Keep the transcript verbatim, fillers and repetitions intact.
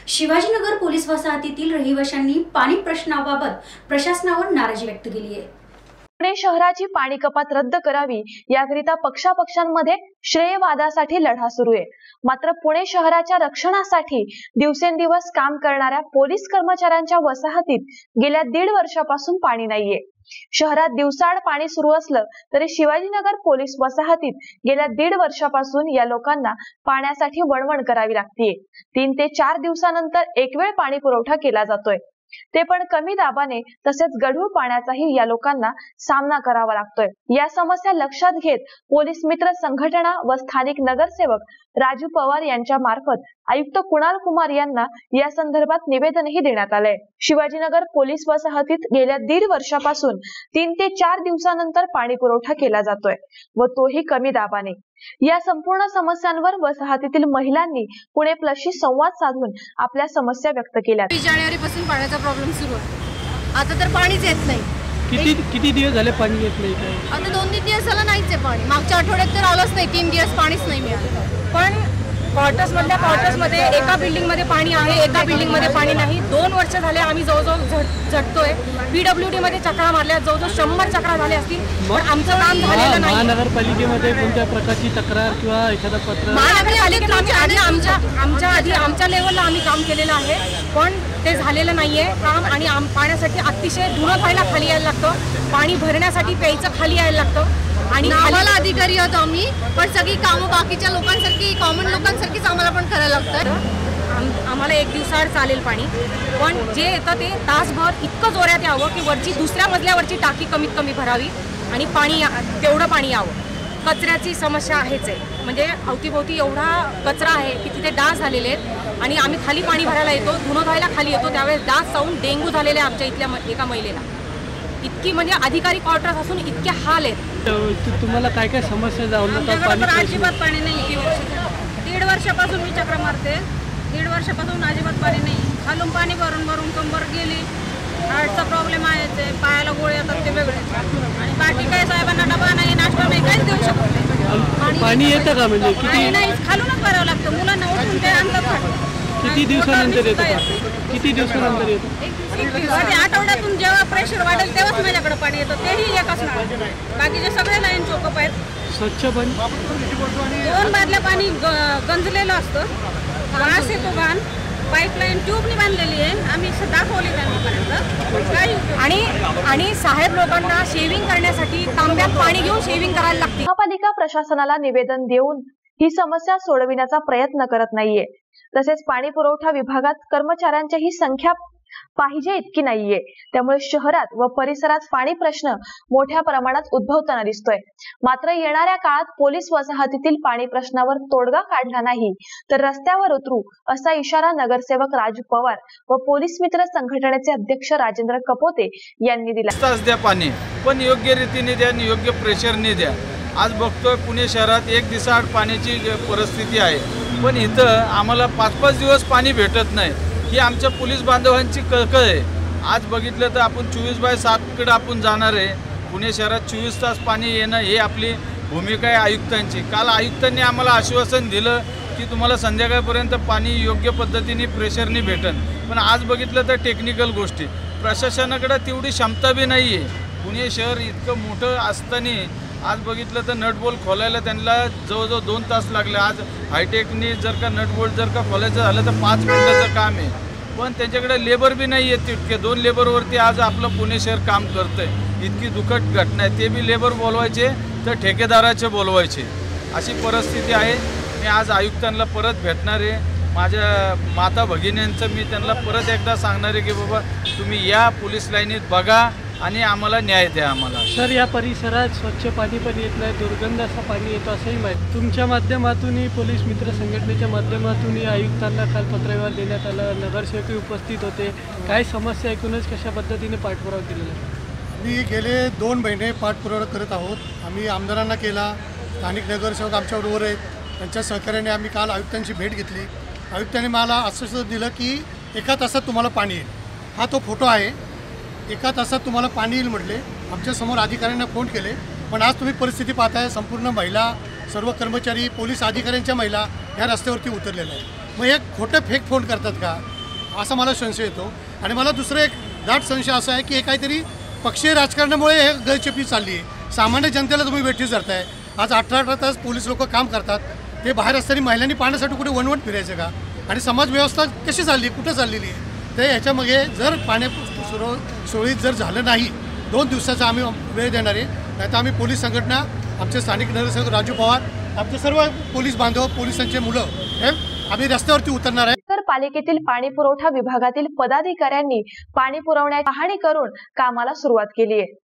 Shivajinagar police वसाहतीतील रहिवाशांनी पाणी प्रश्नाबाबत प्रशासनावर नाराजी व्यक्त केली आहे। पुणे शहराची पाणी कपात रद्द करावी याकरिता पक्षापक्षांमध्ये श्रेयवादासाठी लढा सुरू आहे। मात्र पुणे शहराच्या रक्षणासाठी दिवसेंदिवस काम करणाऱ्या पोलीस कर्मचाऱ्यांच्या वसाहतीत गेल्या दीड वर्षापासून पाणी नाहीये। शहरात दिवसाआड पाणी सुरू असलं तरी शिवाजीनगर पोलीस वसाहतीत गेल्या दीड वर्षापासून या लोकांना पाण्यासाठी वणवण करावी लागतेय। तीन ते चार दिवसानंतर एक वेळ पाणी पुरवठा केला जातोय, ते पण कमी दाबाने, तसेच गढूळ पाण्याचाही या लोकांना सामना करावा लागतोय। या समस्या लक्षात घेत पोलीस मित्र संघटना व स्थानिक नगरसेवक राजू पवार यांच्या मार्फत आयुक्त कुणाल कुमार यांना या संदर्भात निवेदनही देण्यात आलंय। शिवाजीनगर पोलीस वसाहतीत गेल्या दीड वर्षापासून तीन ते चार दिवसानंतर पाणी पुरवठा केला जातोय व तोही कमी दाबाने। या संपूर्ण समस्यांवर वसाहतीतील महिलांनी पुणे प्लसशी संवाद साधून आपल्या समस्या व्यक्त केल्या। जानेवारी पासून पाण्याचा प्रॉब्लेम सुरू आहे। आता तर पाणीच येत नाही। किती किती दिवस झाले पाणी येत नाही काय? आता दोन तीन दिवस झाला नाहीच आहे पाणी। मागच्या आठवड्यात तर आलंच नाही, तीन दिवस पाणीच नाही मिळालं। पण क्वार्टर्स मधल्या क्वार्टर्स मध्ये एका बिल्डिंग मध्ये पाणी आहे, एका बिल्डिंग मध्ये पाणी नाही। दोन वर्ष झाले आम्ही जवळजवळ झटतोय। पीडब्ल्यूडी मध्ये चक्रा मारल्या, जवळजवळ शंभर चक्रा झाल्या असतील, पण आमचं काम झालेलं नाही। महानगरपालिकेमध्ये कोणत्या प्रकारची तक्रार किंवा एखादा पत्र? महानगरपालिकेत आधी आमच्या आमच्या आधी आमच्या लेवलला आम्ही काम केलेलं आहे, पण ते झालेलं नाहीये काम। आणि पाण्यासाठी अतिशय धुणं धुवायला खाली यायला लागतं, पाणी भरण्यासाठी प्यायचं खाली यायला लागतं। आणि आम्हाला अधिकारी होतो आम्ही, पण सगळी कामं बाकीच्या लोकांसारखी, कॉमन लोकांसारखीच आम्हाला पण करायला लागतं। आम्हाला एक दिवसाआड चालेल पाणी, पण जे येतं ते तासभर इतकं जोरात यावं की वरची दुसऱ्या मजल्यावरची टाकी कमीत कमी भरावी आणि पाणी तेवढं पाणी यावं। कचऱ्याची समस्या आहेच आहे, म्हणजे अवतीभोवती एवढा कचरा आहे की तिथे डास झालेले आहेत आणि आम्ही खाली पाणी भरायला येतो, धुणं धुवायला खाली येतो, त्यावेळेस डास चावून डेंग्यू झालेले आहे आमच्या इथल्या एका महिलेला। इतकी म्हणजे अधिकारी क्वार्टर्स असून इतके हाल आहेत। तुम्हाला काय काय समस्या जाणवतात? अजिबात पाणी नाही। दीड वर्षापासून मी चक्र मारते, दीड वर्षापासून अजिबात पाणी नाही। खालून पाणी भरून भरून कंबर गेली, हार्टचा प्रॉब्लेम आहे, ते पायाला गोळे येतात ते वेगळे, आणि बाकी काय साहेबांना डबा नाही, नाश्ता नाही, काहीच देऊ शकत नाही। पाणी येतं का? म्हणजे किती नाही, खालूनच भरावं लागतं। मुलांना उठून ते आणतात। किती दिवसानंतर येतं? किती दिवसानंतर येतं? आठवड्यातून जेव्हा प्रेशर वाढेल तेव्हाच माझ्याकडे पाणी येतं, तेही एकच नाही। बाकीचे सगळे लाईन चोकअप आहेत। स्वच्छ पाणी दोन बादल्या पाणी गंजलेलं असतं, वास येतो घाण। पाईपलाईन ट्यूबनी बांधलेली आहे, आम्ही दाखवली त्यांना। आणि आणि साहेब लोकांना शेविंग करण्यासाठी तांब्यात पाणी घेऊन शेविंग करायला लागते। महापालिका प्रशासनाला निवेदन देऊन ही समस्या सोडविण्याचा प्रयत्न करत नाहीये। तसेच पाणी पुरवठा विभागात कर्मचाऱ्यांची संख्या पाहिजे इतकी नाहीये, त्यामुळे शहरात व परिसरात पाणी प्रश्न मोठ्या प्रमाणात उद्भवताना दिसतोय। मात्र येणाऱ्या काळात पोलीस वसाहतीतील पाणी प्रश्नावर तोडगा काढला नाही तर रस्त्यावर उतरू असा इशारा नगरसेवक राजू पवार व पोलीस मित्र संघटनेचे अध्यक्ष राजेंद्र कपोते यांनी दिला। तास द्या पाणी, पण योग्य रीतीने द्या आणि योग्य प्रेशरने द्या। आज बघतोय पुणे शहरात एक दिवसाआड पाण्याची परिस्थिती आहे, पण इथं आम्हाला पाच पाच दिवस पाणी भेटत नाही। ही आमच्या पोलीस बांधवांची कळकळ आहे। आज बघितलं तर आपण चोवीस बाय सातकडे आपण जाणार आहे। पुणे शहरात चोवीस तास पाणी येणं हे आपली भूमिका आहे आयुक्तांची। काल आयुक्तांनी आम्हाला आश्वासन दिलं की तुम्हाला संध्याकाळपर्यंत पाणी योग्य पद्धतीने प्रेशरने भेटन, पण आज बघितलं तर टेक्निकल गोष्टी प्रशासनाकडे तेवढी क्षमता बी नाही आहे। पुणे शहर इतकं मोठं असताना आज बघितलं तर नटबोल्ट खोलायला त्यांना जवळजवळ दोन तास लागले। आज हायटेकने जर का नटबोल्ट जर का खोलायचं झालं तर पाच मिनिटाचं काम आहे, पण त्यांच्याकडे लेबर बी नाही आहेत तितके। दोन लेबरवरती आज आपलं पुणे शहर काम करतंय। इतकी दुःखद घटना आहे, ते बी लेबर बोलवायचे तर ठेकेदाराचे बोलवायचे, अशी परिस्थिती आहे। मी आज आयुक्तांना परत भेटणार आहे, माझ्या माता भगिनींचं मी त्यांना परत एकदा सांगणार आहे की बाबा तुम्ही या पोलीस लाईनीत बघा आणि आम्हाला न्याय द्या आम्हाला। सर, या परिसरात स्वच्छ पाणी पण येत नाही, दुर्गंध असं पाणी येतो असंही माहिती। तुमच्या माध्यमातूनही पोलीस मित्र संघटनेच्या माध्यमातूनही आयुक्तांना काल पत्रव्यवहार देण्यात आला, नगरसेवकही उपस्थित होते। काय समस्या ऐकूनच कशा पद्धतीने पाठपुरावा केलेला? मी गेले दोन महिने पाठपुरावा करत आहोत। आम्ही आमदारांना केला, स्थानिक नगरसेवक आमच्याबरोबर आहेत, त्यांच्या सहकार्याने आम्ही काल आयुक्तांची भेट घेतली। आयुक्तांनी मला आश्वासन दिलं की एका तासात तुम्हाला पाणी येईल। हा तो फोटो आहे, एका तासात तुम्हाला पाणी येईल म्हटले। आमच्यासमोर अधिकाऱ्यांना फोन केले, पण आज तुम्ही परिस्थिती पाहताय, संपूर्ण महिला, सर्व कर्मचारी, पोलीस अधिकाऱ्यांच्या महिला या रस्त्यावरती उतरलेल्या आहेत। मग एक खोटं फेक फोन करतात का? असा मला संशय येतो. आणि मला दुसरं एक दाट संशय असा आहे की हे काहीतरी पक्षीय राजकारणामुळे हे गळचेपी चालली आहे. सामान्य जनतेला तुम्ही वेठीस धरताय. आज अठरा अठरा तास पोलीस लोक काम करतात. ते बाहेर असताना महिलांनी पाण्यासाठी कुठे वनवट फिरायचं का? आणि समाज व्यवस्था कशी चालली, कुठं चाललेली आहे? तर ह्याच्यामागे जर पाण्या सुरळ सुरळीत जर झालं नाही, दोन दिवसाचा आम्ही वेळ देणार आहे. नाहीतर आम्ही पोलीस संघटना, आमचे स्थानिक नगरसेवक राजू पवार, आमचे सर्व पोलीस बांधव, पोलिसांचे मुलं हे आम्ही रस्त्यावरती उतरणार आहे. तर पालिकेतील पाणी पुरवठा विभागातील पदाधिकाऱ्यांनी पाणी पुरवण्याची पाहणी करून कामाला सुरुवात केली आहे.